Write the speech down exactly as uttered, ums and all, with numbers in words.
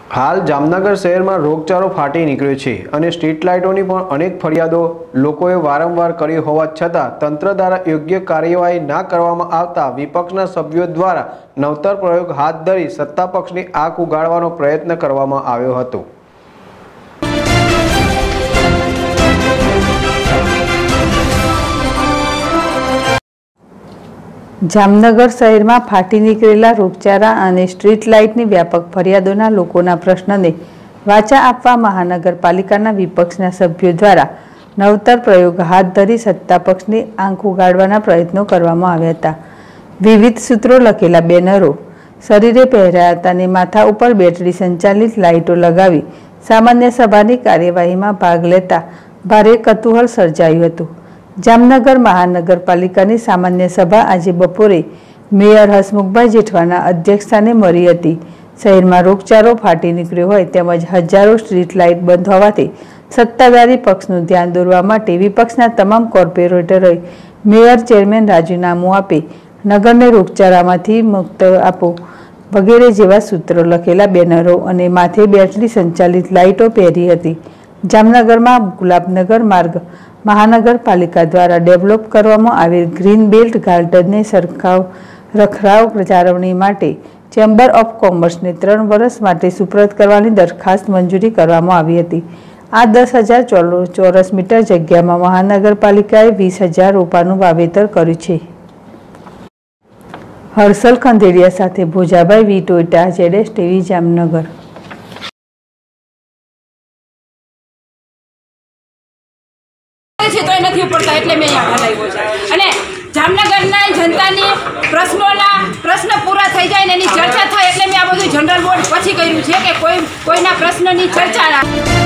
हाल जामनगर शहर में रोगचाळो फाटी निकळ्यो छे अने स्ट्रीट लाइटोनी पण अनेक फरियादो लोकोए वारंवार करी होवा छतां तंत्र द्वारा योग्य कार्यवाही न करवामां आवता विपक्षना सभ्यो द्वारा नवतर प्रयोग हाथ धरी सत्ता पक्षनी आंख उगाड़वानो प्रयत्न करवामां आव्यो हतो। जामनगर शहर में फाटी निकळेला रोगचाळा और स्ट्रीट लाइट व्यापक फरियादोना लोकोना प्रश्नने वाचा आपवा महानगरपालिकाना विपक्षना सभ्यो द्वारा नवतर प्रयोग हाथ धरी सत्ता पक्षनी आंख उगाड़वाना प्रयत्नों करवामां आव्या हता। विविध सूत्रों लखेला बेनरो शरीरे पहेराया हता ने माथा उपर बेटरी संचालित लाइटों लगावी सामान्य सभानी कार्यवाही में भाग लेता भारे कतूहल सर्जायुं हतुं। जामनगर महानगरपालिकानी सामान्य सभा आज बपोरे मेयर हसमुखभाई जेठवाना अध्यक्षस्थाने मळी हती। शहर में रोगचाळो फाटी निकळ्यो होय तेमज हजारों स्ट्रीट लाइट बंध होवाथी सत्ताधारी पक्षनुं ध्यान दोरवा माटे विपक्षना तमाम कोर्पोरेटरोए मेयर चेरमेन राजीनामું आपी नगरने रोगचाळामांथी मुक्त आपो वगैरे जेवा सूत्रो लखेला बेनरो अने माथे बेटरी संचालित लाइटों पहेरी हती। जामनगर में गुलाबनगर मार्ग महानगरपालिका द्वारा डेवलप करवामां आवेल ग्रीन बेल्ट गार्डन ने सरखाव रखराव जाळवणी माटे चेम्बर ऑफ कॉमर्स ने त्रण वर्ष माटे सुप्रत करवानी दरखास्त मंजूरी करवामां आवी हती। आ दस हजार चौरस मीटर जग्यामां महानगरपालिकाए वीस हजार रोपानुं वावेतर कर्युं छे। हर्षल खंडेरिया साथे भोजाभाई वी टोयोटा जेडेस टीवी जामनगर। जामनगरना जनतानी प्रश्नोना प्रश्न पूरा थई जाय ने एनी चर्चा थाय एटले मैं आ बधुं जनरल बोर्ड पछी कर्युं छे के कोई कोईना प्रश्ननी चर्चा